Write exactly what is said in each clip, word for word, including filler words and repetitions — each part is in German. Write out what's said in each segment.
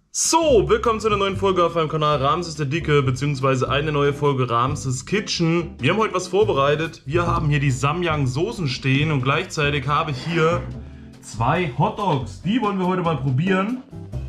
So, willkommen zu einer neuen Folge auf meinem Kanal Ramses der Dicke, beziehungsweise eine neue Folge Ramses Kitchen. Wir haben heute was vorbereitet. Wir haben hier die Samyang Soßen stehen und gleichzeitig habe ich hier zwei Hotdogs. Die wollen wir heute mal probieren.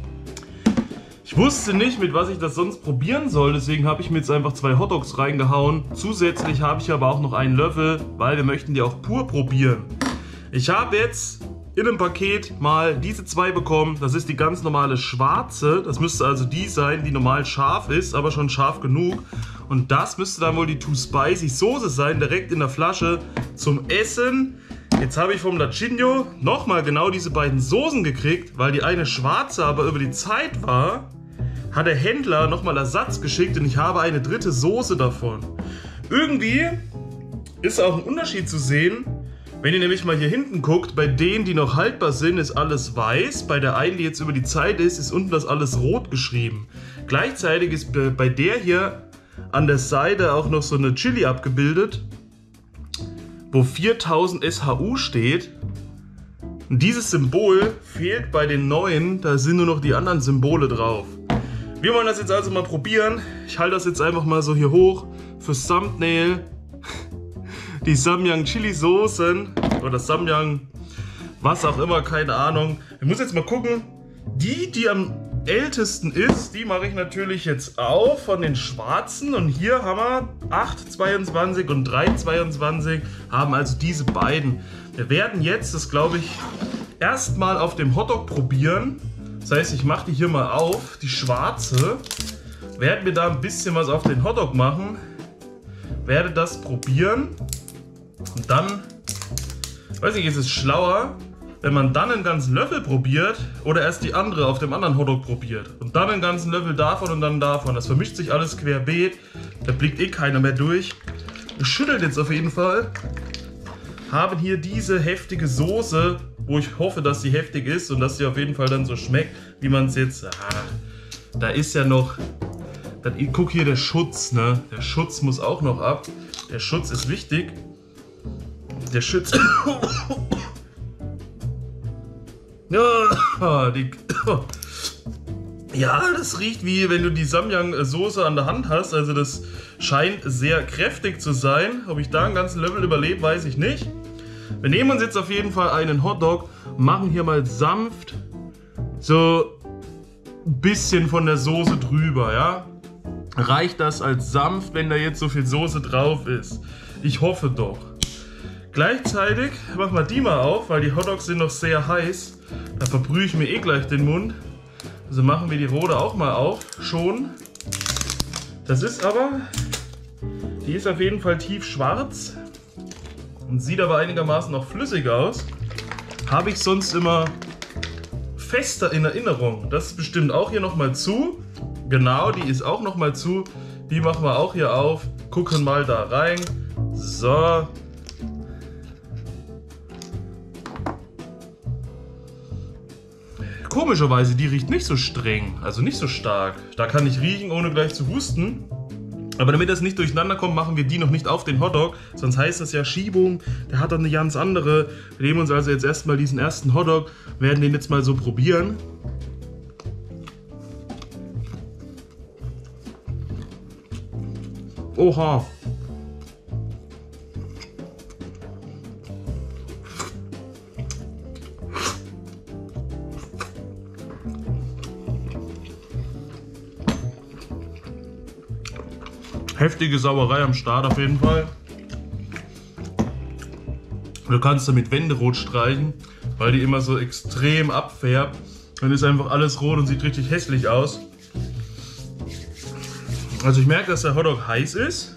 Ich wusste nicht, mit was ich das sonst probieren soll, deswegen habe ich mir jetzt einfach zwei Hotdogs reingehauen. Zusätzlich habe ich aber auch noch einen Löffel, weil wir möchten die auch pur probieren. Ich habe jetzt in einem Paket mal diese zwei bekommen. Das ist die ganz normale schwarze. Das müsste also die sein, die normal scharf ist, aber schon scharf genug. Und das müsste dann wohl die Too Spicy Soße sein, direkt in der Flasche zum Essen. Jetzt habe ich vom Lachinho nochmal genau diese beiden Soßen gekriegt, weil die eine schwarze aber über die Zeit war, hat der Händler nochmal Ersatz geschickt und ich habe eine dritte Soße davon. Irgendwie ist auch ein Unterschied zu sehen. Wenn ihr nämlich mal hier hinten guckt, bei denen, die noch haltbar sind, ist alles weiß. Bei der einen, die jetzt über die Zeit ist, ist unten das alles rot geschrieben. Gleichzeitig ist bei der hier an der Seite auch noch so eine Chili abgebildet, wo viertausend S H U steht. Und dieses Symbol fehlt bei den neuen, da sind nur noch die anderen Symbole drauf. Wir wollen das jetzt also mal probieren. Ich halte das jetzt einfach mal so hier hoch fürs Thumbnail. Die Samyang Chili Soßen oder Samyang, was auch immer, keine Ahnung. Ich muss jetzt mal gucken. Die, die am ältesten ist, die mache ich natürlich jetzt auf von den schwarzen. Und hier haben wir acht zweiundzwanzig und drei zweiundzwanzig, haben also diese beiden. Wir werden jetzt, das glaube ich, erstmal auf dem Hotdog probieren. Das heißt, ich mache die hier mal auf, die schwarze. Werden wir da ein bisschen was auf den Hotdog machen. Werde das probieren. Und dann, weiß ich, ist es schlauer, wenn man dann einen ganzen Löffel probiert oder erst die andere auf dem anderen Hotdog probiert. Und dann einen ganzen Löffel davon und dann davon. Das vermischt sich alles querbeet. Da blickt eh keiner mehr durch. Wir schütteln jetzt auf jeden Fall. Haben hier diese heftige Soße, wo ich hoffe, dass sie heftig ist und dass sie auf jeden Fall dann so schmeckt, wie man es jetzt... Ah, da ist ja noch... Dann, guck hier, der Schutz, ne? Der Schutz muss auch noch ab. Der Schutz ist wichtig. Der Schutz... Ja, die... Ja, das riecht wie wenn du die Samyang-Soße an der Hand hast. Also das scheint sehr kräftig zu sein. Ob ich da einen ganzen Level überlebe, weiß ich nicht. Wir nehmen uns jetzt auf jeden Fall einen Hotdog, machen hier mal sanft so ein bisschen von der Soße drüber, ja? Reicht das als sanft, wenn da jetzt so viel Soße drauf ist? Ich hoffe doch. Gleichzeitig machen wir die mal auf, weil die Hotdogs sind noch sehr heiß. Da verbrühe ich mir eh gleich den Mund. Also machen wir die rote auch mal auf, schon. Das ist aber, die ist auf jeden Fall tiefschwarz und sieht aber einigermaßen noch flüssig aus. Habe ich sonst immer fester in Erinnerung. Das ist bestimmt auch hier nochmal zu. Genau, die ist auch nochmal zu. Die machen wir auch hier auf. Gucken mal da rein. So. Komischerweise, die riecht nicht so streng, also nicht so stark. Da kann ich riechen, ohne gleich zu husten. Aber damit das nicht durcheinander kommt, machen wir die noch nicht auf den Hotdog. Sonst heißt das ja Schiebung, der hat dann eine ganz andere. Wir nehmen uns also jetzt erstmal diesen ersten Hotdog, werden den jetzt mal so probieren. Oha. Heftige Sauerei am Start auf jeden Fall. Du kannst damit Wände rot streichen, weil die immer so extrem abfärbt. Dann ist einfach alles rot und sieht richtig hässlich aus. Also ich merke, dass der Hotdog heiß ist.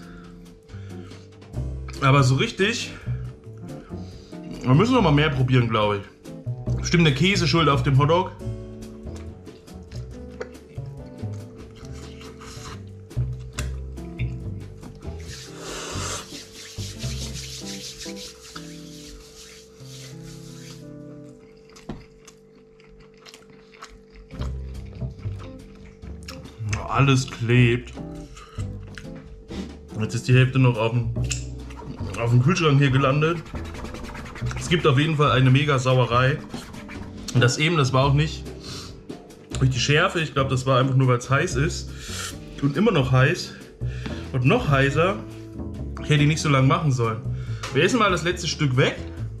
Aber so richtig... Wir müssen noch mal mehr probieren, glaube ich. Bestimmt der Käse schuld auf dem Hotdog. Alles klebt. Jetzt ist die Hälfte noch auf dem, auf dem Kühlschrank hier gelandet. Es gibt auf jeden Fall eine mega Sauerei. Und das eben, das war auch nicht Durch die Schärfe, ich glaube, das war einfach nur, weil es heiß ist. Und immer noch heiß. Und noch heißer. Ich hätte die nicht so lange machen sollen. Wir essen mal das letzte Stück weg.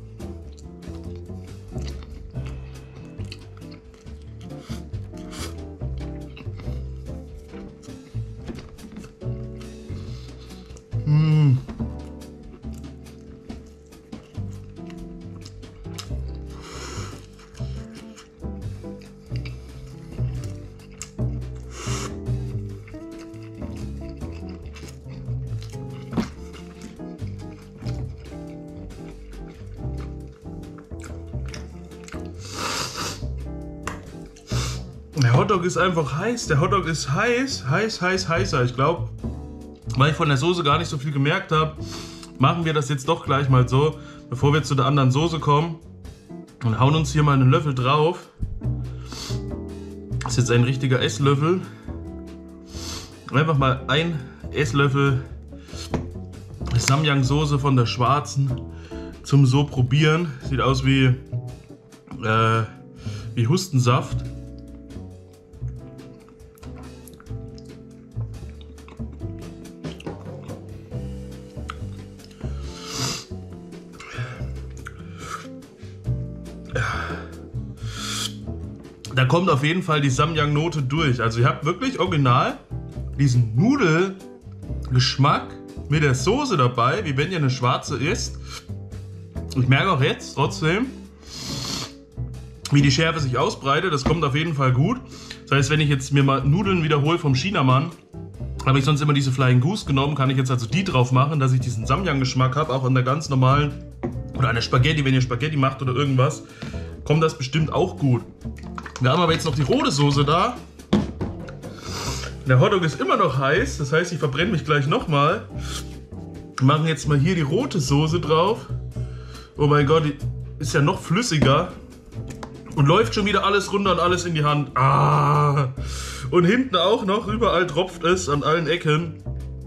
Mmh. Der Hotdog ist einfach heiß. Der Hotdog ist heiß, heiß, heiß, heißer. Ich glaube, weil ich von der Soße gar nicht so viel gemerkt habe, machen wir das jetzt doch gleich mal so, bevor wir zu der anderen Soße kommen. Und hauen uns hier mal einen Löffel drauf. Das ist jetzt ein richtiger Esslöffel. Einfach mal ein Esslöffel Samyang-Soße von der schwarzen zum so probieren. Sieht aus wie, äh, wie Hustensaft. Da kommt auf jeden Fall die Samyang-Note durch. Also ihr habt wirklich original diesen Nudelgeschmack mit der Soße dabei, wie wenn ihr eine schwarze isst. Ich merke auch jetzt trotzdem, wie die Schärfe sich ausbreitet. Das kommt auf jeden Fall gut. Das heißt, wenn ich jetzt mir mal Nudeln wiederhole vom Chinamann, habe ich sonst immer diese Flying Goose genommen, kann ich jetzt also die drauf machen, dass ich diesen Samyang-Geschmack habe, auch an der ganz normalen, oder an der Spaghetti, wenn ihr Spaghetti macht oder irgendwas, kommt das bestimmt auch gut. Wir haben aber jetzt noch die rote Soße da. Der Hotdog ist immer noch heiß, das heißt, ich verbrenne mich gleich nochmal. Wir machen jetzt mal hier die rote Soße drauf. Oh mein Gott, die ist ja noch flüssiger. Und läuft schon wieder alles runter und alles in die Hand. Ah! Und hinten auch noch, überall tropft es an allen Ecken.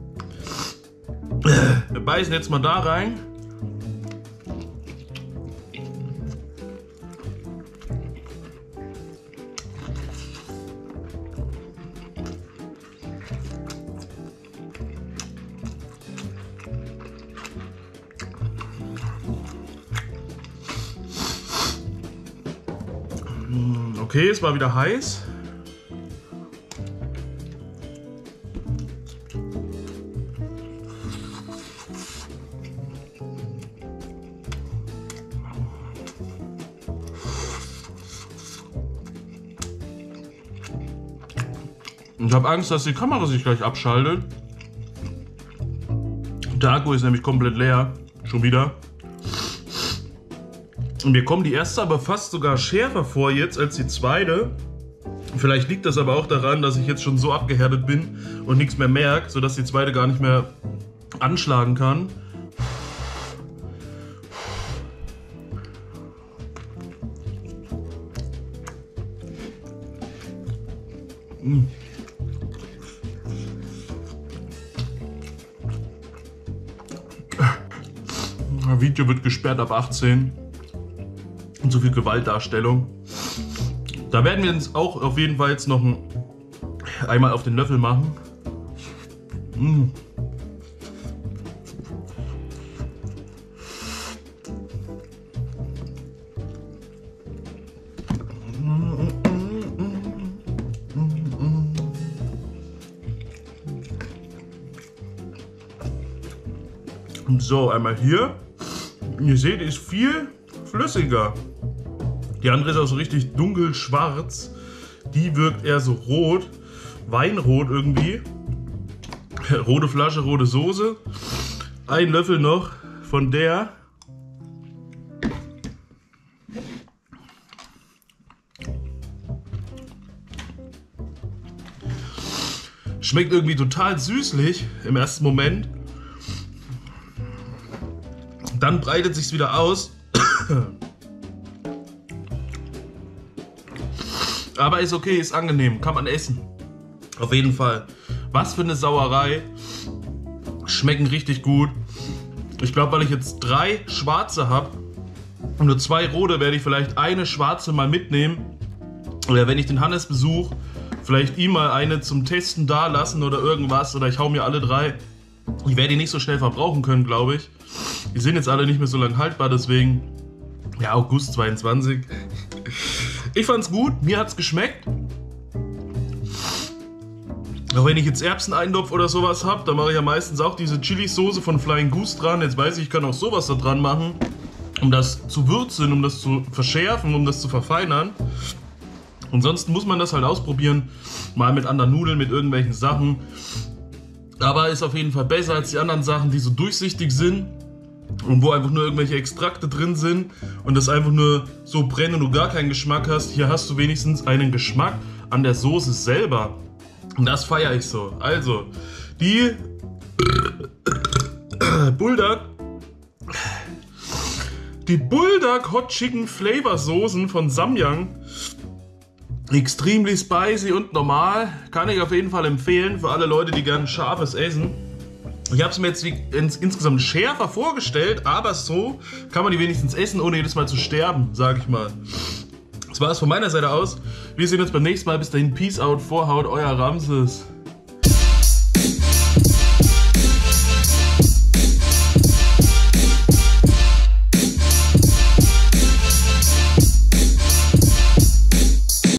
Wir beißen jetzt mal da rein. Okay, es war wieder heiß. Ich habe Angst, dass die Kamera sich gleich abschaltet. Der Akku ist nämlich komplett leer. Schon wieder. Und mir kommt die erste aber fast sogar schärfer vor jetzt als die zweite. Vielleicht liegt das aber auch daran, dass ich jetzt schon so abgehärtet bin und nichts mehr merke, sodass die zweite gar nicht mehr anschlagen kann. Mmh. Das Video wird gesperrt ab achtzehn. Und so viel Gewaltdarstellung. Da werden wir uns auch auf jeden Fall jetzt noch ein, einmal auf den Löffel machen. Mmh. So, einmal hier. Ihr seht, die ist viel flüssiger. Die andere ist auch so richtig dunkel schwarz. Die wirkt eher so rot. Weinrot irgendwie. Rote Flasche, rote Soße. Ein Löffel noch von der. Schmeckt irgendwie total süßlich im ersten Moment. Dann breitet sich's wieder aus. Aber ist okay, ist angenehm, kann man essen. Auf jeden Fall. Was für eine Sauerei. Schmecken richtig gut. Ich glaube, weil ich jetzt drei schwarze habe und nur zwei rote, werde ich vielleicht eine schwarze mal mitnehmen. Oder wenn ich den Hannes besuche, vielleicht ihm mal eine zum Testen da lassen oder irgendwas. Oder ich hau mir alle drei. Ich werde die nicht so schnell verbrauchen können, glaube ich. Die sind jetzt alle nicht mehr so lange haltbar, deswegen... Ja, August zweiundzwanzig. Ich fand's gut, mir hat's geschmeckt. Auch wenn ich jetzt Erbseneintopf oder sowas habe, dann mache ich ja meistens auch diese Chili-Soße von Flying Goose dran. Jetzt weiß ich, ich kann auch sowas da dran machen, um das zu würzen, um das zu verschärfen, um das zu verfeinern. Ansonsten muss man das halt ausprobieren, mal mit anderen Nudeln, mit irgendwelchen Sachen. Aber ist auf jeden Fall besser als die anderen Sachen, die so durchsichtig sind und wo einfach nur irgendwelche Extrakte drin sind und das einfach nur so brennt und du gar keinen Geschmack hast. Hier hast du wenigstens einen Geschmack an der Soße selber. Und das feiere ich so. Also, die Bulldog, die Bulldog Hot Chicken Flavor Soßen von Samyang. Extremely spicy und normal. Kann ich auf jeden Fall empfehlen für alle Leute, die gerne scharfes essen. Ich habe es mir jetzt wie ins, insgesamt schärfer vorgestellt, aber so kann man die wenigstens essen, ohne jedes Mal zu sterben, sage ich mal. Das war es von meiner Seite aus. Wir sehen uns beim nächsten Mal. Bis dahin, Peace out, Vorhaut, euer Ramses.